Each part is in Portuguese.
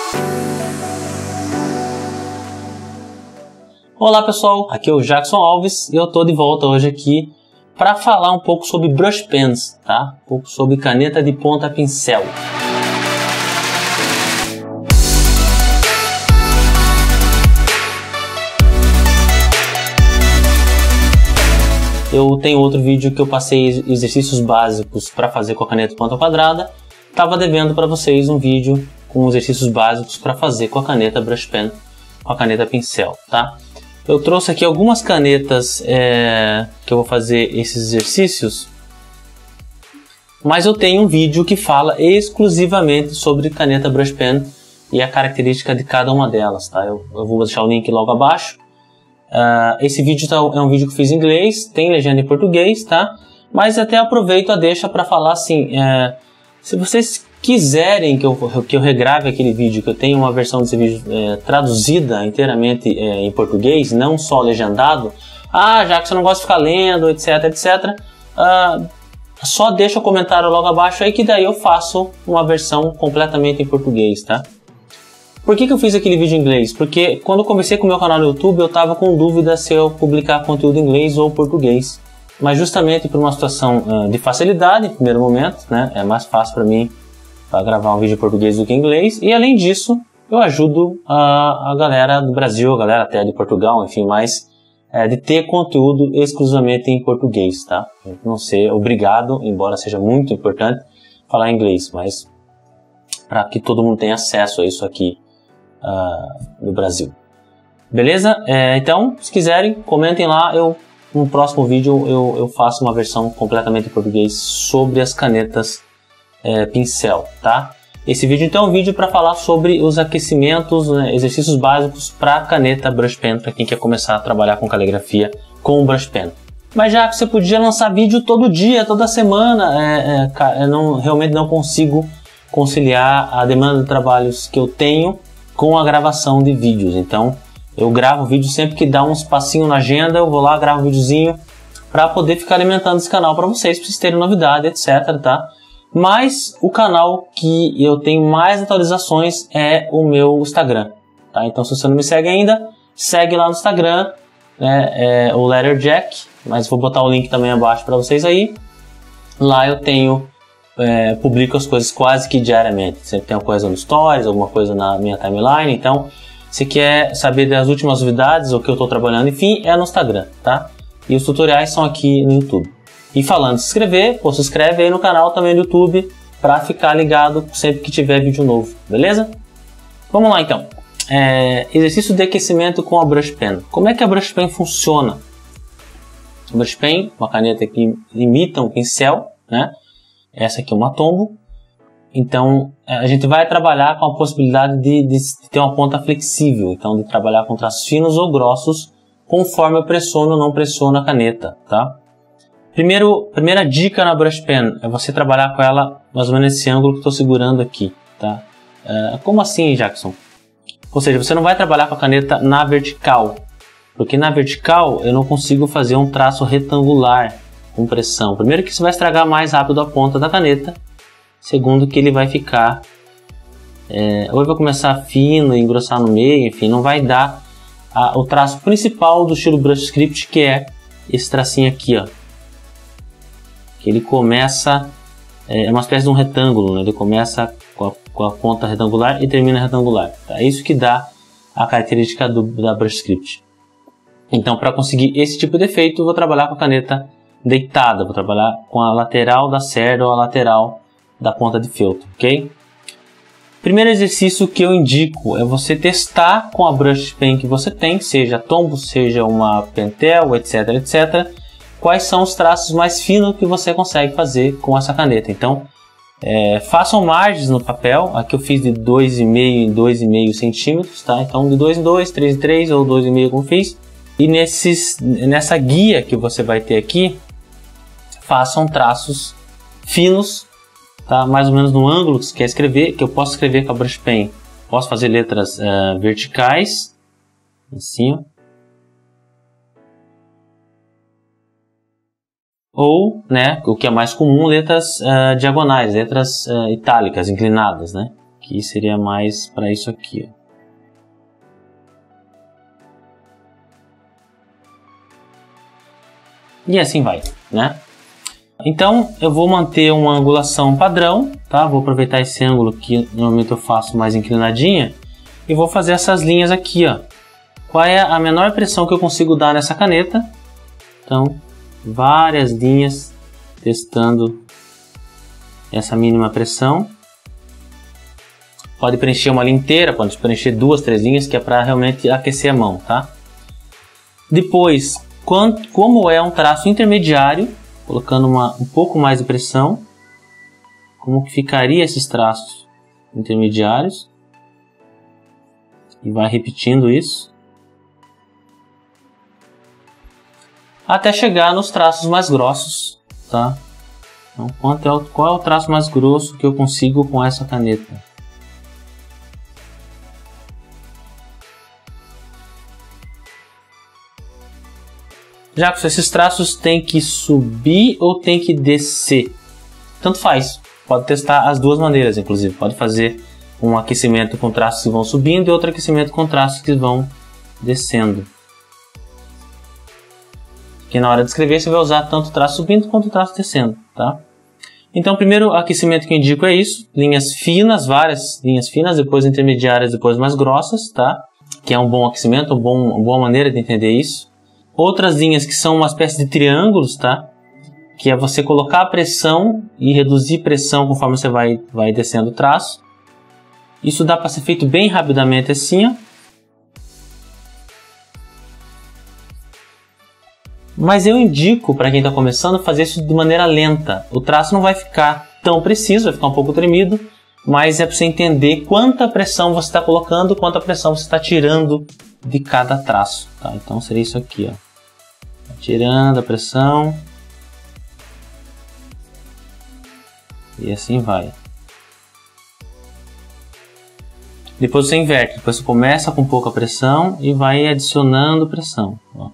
Olá pessoal, aqui é o Jackson Alves e eu tô de volta hoje aqui para falar um pouco sobre brush pens, tá? Um pouco sobre caneta de ponta pincel. Eu tenho outro vídeo que eu passei exercícios básicos para fazer com a caneta ponta quadrada. Tava devendo para vocês um vídeo com exercícios básicos para fazer com a caneta brush pen, com a caneta pincel, tá? Eu trouxe aqui algumas canetas que eu vou fazer esses exercícios, mas eu tenho um vídeo que fala exclusivamente sobre caneta brush pen e a característica de cada uma delas, tá? Eu vou deixar o link logo abaixo. Esse vídeo é um vídeo que eu fiz em inglês, tem legenda em português, tá? Mas até aproveito a deixa para falar assim, se vocês quiserem que eu regrave aquele vídeo, que eu tenho uma versão desse vídeo traduzida inteiramente em português, não só legendado, já que você não gosta de ficar lendo, etc, etc, só deixa o comentário logo abaixo aí que daí eu faço uma versão completamente em português, tá? Por que eu fiz aquele vídeo em inglês? Porque quando eu comecei com o meu canal no YouTube, eu estava com dúvida se eu publicar conteúdo em inglês ou português. Mas justamente por uma situação de facilidade, em primeiro momento, né? É mais fácil para mim gravar um vídeo em português do que em inglês. E além disso, eu ajudo a galera do Brasil, a galera até de Portugal, enfim, mais de ter conteúdo exclusivamente em português, tá? Não ser obrigado, embora seja muito importante, falar inglês, mas para que todo mundo tenha acesso a isso aqui no Brasil. Beleza? Então, se quiserem, comentem lá. No próximo vídeo eu faço uma versão completamente em português sobre as canetas pincel, tá? Esse vídeo então é um vídeo para falar sobre os aquecimentos, exercícios básicos para caneta brush pen, para quem quer começar a trabalhar com caligrafia com brush pen. Mas já que você podia lançar vídeo todo dia, toda semana, realmente não consigo conciliar a demanda de trabalhos que eu tenho com a gravação de vídeos. Então eu gravo vídeo sempre que dá um espacinho na agenda, eu vou lá, gravo um videozinho para poder ficar alimentando esse canal para vocês terem novidade, etc, tá? Mas o canal que eu tenho mais atualizações é o meu Instagram, tá? Então se você não me segue ainda, segue lá no Instagram, né? O Letterjack, mas vou botar o link também abaixo para vocês aí. Lá eu tenho publico as coisas quase que diariamente. Sempre tem uma coisa no Stories, alguma coisa na minha timeline. Então, se quer saber das últimas novidades, o que eu estou trabalhando, enfim, é no Instagram, tá? E os tutoriais são aqui no YouTube. E falando de se inscrever, se inscreve aí no canal também do YouTube para ficar ligado sempre que tiver vídeo novo, beleza? Vamos lá então. Exercício de aquecimento com a brush pen. Como é que a brush pen funciona? A brush pen, uma caneta que imita um pincel, né? Essa aqui é uma tombo. Então a gente vai trabalhar com a possibilidade de ter uma ponta flexível, então de trabalhar com traços finos ou grossos conforme eu pressiono ou não pressiono a caneta, tá? Primeira dica na brush pen é você trabalhar com ela mais ou menos nesse ângulo que estou segurando aqui, tá? Como assim, Jackson? Ou seja, você não vai trabalhar com a caneta na vertical, porque na vertical eu não consigo fazer um traço retangular com pressão. Primeiro que isso vai estragar mais rápido a ponta da caneta. Segundo que ele vai ficar ou ele vai começar fino e engrossar no meio, enfim, não vai dar o traço principal do estilo brush script, que é esse tracinho aqui, ó. Que ele começa, é uma espécie de um retângulo, né? Ele começa com a ponta retangular e termina retangular. Tá? É isso que dá a característica da brush script. Então, para conseguir esse tipo de efeito, eu vou trabalhar com a caneta deitada, vou trabalhar com a lateral da cerda ou a lateral da ponta de feltro, ok? Primeiro exercício que eu indico é você testar com a brush pen que você tem, seja tombo, seja uma pentel, etc, etc, quais são os traços mais finos que você consegue fazer com essa caneta. Então, façam margens no papel. Aqui eu fiz de 2,5 em 2,5 centímetros, tá? Então, de 2 em 2, 3 em 3 ou 2,5 como fiz. E nessa guia que você vai ter aqui, façam traços finos, tá? Mais ou menos no ângulo que você quer escrever, que eu posso escrever com a brush pen. Posso fazer letras verticais, assim, ó. Ou, né, o que é mais comum, letras diagonais, letras itálicas, inclinadas, né? que seria mais para isso aqui. E assim vai, né? Então eu vou manter uma angulação padrão, tá? Vou aproveitar esse ângulo que normalmente eu faço mais inclinadinha e vou fazer essas linhas aqui, ó. Qual é a menor pressão que eu consigo dar nessa caneta? Então, várias linhas testando essa mínima pressão. Pode preencher uma linha inteira, pode preencher 2, 3 linhas, que é para realmente aquecer a mão, tá? Depois, como é um traço intermediário, colocando um pouco mais de pressão, como que ficaria esses traços intermediários? E vai repetindo isso, até chegar nos traços mais grossos, tá? Então, qual é o traço mais grosso que eu consigo com essa caneta? Jacques, esses traços tem que subir ou tem que descer? Tanto faz, pode testar as duas maneiras, inclusive. Pode fazer um aquecimento com traços que vão subindo e outro aquecimento com traços que vão descendo. Aqui na hora de escrever você vai usar tanto o traço subindo quanto o traço descendo, tá? Então o primeiro aquecimento que eu indico é isso, linhas finas, várias linhas finas, depois intermediárias, depois mais grossas, tá? Que é um bom aquecimento, uma boa maneira de entender isso. Outras linhas que são uma espécie de triângulos, tá? Que é você colocar a pressão e reduzir pressão conforme você vai descendo o traço. Isso dá para ser feito bem rapidamente assim, ó. Mas eu indico para quem está começando fazer isso de maneira lenta. O traço não vai ficar tão preciso, vai ficar um pouco tremido, mas é para você entender quanta pressão você está colocando, quanta pressão você está tirando de cada traço, tá? Então seria isso aqui, ó. Tirando a pressão. E assim vai. Depois você inverte, depois você começa com pouca pressão e vai adicionando pressão, ó.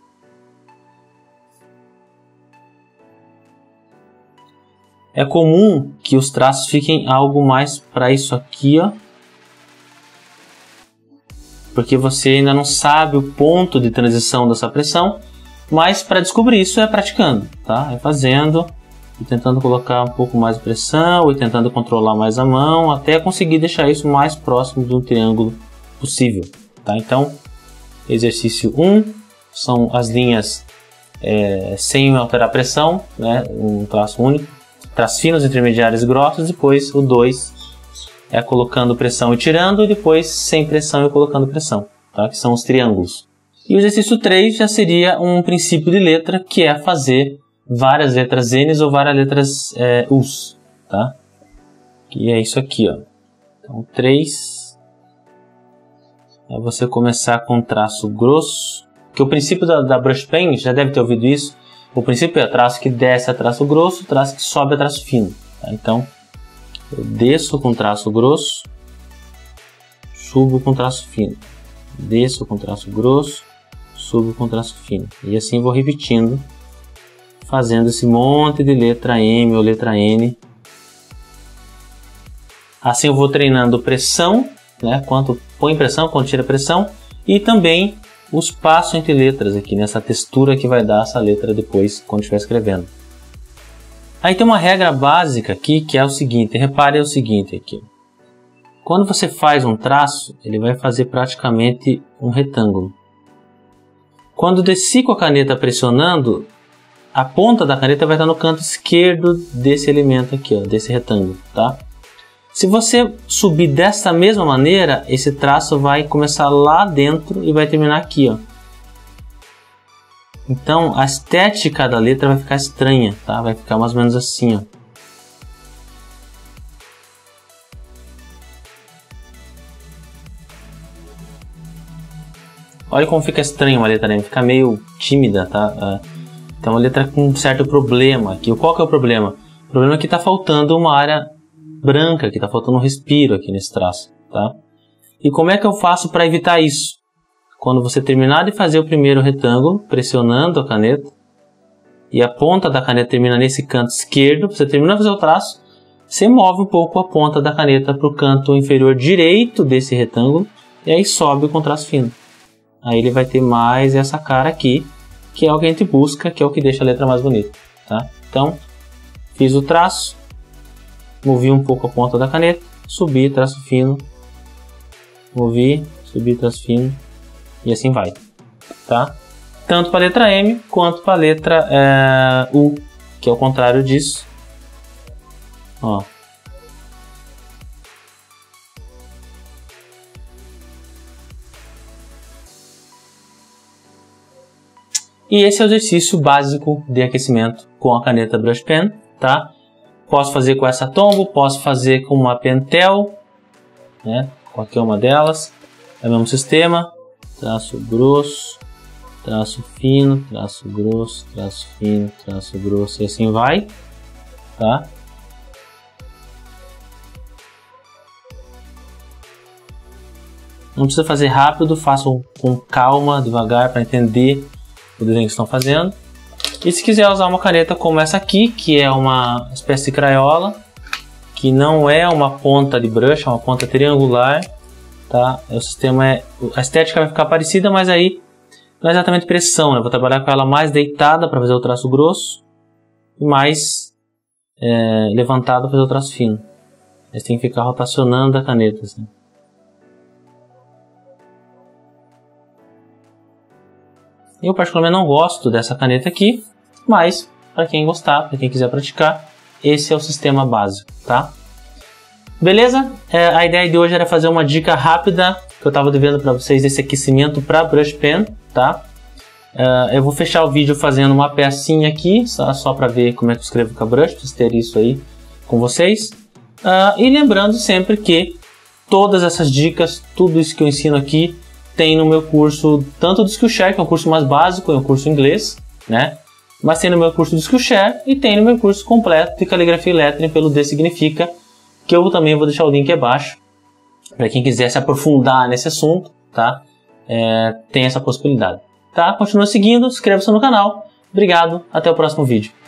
É comum que os traços fiquem algo mais para isso aqui, ó. Porque você ainda não sabe o ponto de transição dessa pressão, mas para descobrir isso é praticando, tá? É fazendo e tentando colocar um pouco mais de pressão e tentando controlar mais a mão até conseguir deixar isso mais próximo de um triângulo possível, tá? Então, exercício 1 são as linhas sem alterar a pressão, né? Um traço único, traços finos, intermediários e grossos. Depois o 2 é colocando pressão e tirando, e depois sem pressão e colocando pressão, tá? Que são os triângulos. E o exercício 3 já seria um princípio de letra, que é fazer várias letras N's ou várias letras U's, tá? Que é isso aqui, ó. Então 3 é você começar com um traço grosso, que o princípio da brush pen, já deve ter ouvido isso, o princípio é traço que desce a traço grosso, traço que sobe a traço fino, tá? Então eu desço com traço grosso, subo com traço fino, desço com traço grosso, subo com traço fino, e assim vou repetindo, fazendo esse monte de letra M ou letra N. Assim eu vou treinando pressão, né? Quanto põe pressão, quanto tira pressão, e também o espaço entre letras aqui, nessa textura que vai dar essa letra depois quando estiver escrevendo. Aí tem uma regra básica aqui que é o seguinte, repare o seguinte aqui. Quando você faz um traço, ele vai fazer praticamente um retângulo. Quando desci com a caneta pressionando, a ponta da caneta vai estar no canto esquerdo desse elemento aqui, ó, desse retângulo, tá? Se você subir dessa mesma maneira, esse traço vai começar lá dentro e vai terminar aqui, ó. Então a estética da letra vai ficar estranha, tá? Vai ficar mais ou menos assim, ó. Olha como fica estranha uma letra M, fica meio tímida, tá? Então uma letra com um certo problema aqui. Qual que é o problema? O problema é que está faltando uma área branca, que está faltando um respiro aqui nesse traço, tá? E como é que eu faço para evitar isso? Quando você terminar de fazer o primeiro retângulo, pressionando a caneta, e a ponta da caneta termina nesse canto esquerdo, você termina de fazer o traço, você move um pouco a ponta da caneta para o canto inferior direito desse retângulo e aí sobe com traço fino. Aí ele vai ter mais essa cara aqui, que é o que a gente busca, que é o que deixa a letra mais bonita, tá? Então, fiz o traço, movi um pouco a ponta da caneta, subi, traço fino, movi, subi, traço fino e assim vai, tá? Tanto para a letra M quanto para a letra U, que é o contrário disso. Ó. E esse é o exercício básico de aquecimento com a caneta Brush Pen, tá? Posso fazer com essa Tombow, posso fazer com uma Pentel, né? Qualquer uma delas. É o mesmo sistema. Traço grosso, traço fino, traço grosso, traço fino, traço grosso e assim vai, tá? Não precisa fazer rápido, façam com calma, devagar, para entender o desenho que estão fazendo. E se quiser usar uma caneta como essa aqui, que é uma espécie de crayola, que não é uma ponta de brush, é uma ponta triangular, tá? O sistema a estética vai ficar parecida, mas aí não é exatamente pressão, né? Vou trabalhar com ela mais deitada para fazer o traço grosso e mais levantada para fazer o traço fino. Você tem que ficar rotacionando a caneta, assim. Eu particularmente não gosto dessa caneta aqui, mas para quem gostar, para quem quiser praticar, esse é o sistema básico, tá? Beleza? A ideia de hoje era fazer uma dica rápida que eu estava devendo para vocês desse aquecimento para Brush Pen, tá? Eu vou fechar o vídeo fazendo uma pecinha aqui, só para ver como é que eu escrevo com a brush, para ter isso aí com vocês. E lembrando sempre que todas essas dicas, tudo isso que eu ensino aqui, tem no meu curso, tanto do Skillshare, que é um curso mais básico, é um curso em inglês, né? Mas tem no meu curso do Skillshare e tem no meu curso completo de caligrafia e lettering pelo D Significa, que eu também vou deixar o link abaixo, para quem quiser se aprofundar nesse assunto, tá? Tem essa possibilidade, tá? Continua seguindo, inscreva-se no canal. Obrigado, até o próximo vídeo.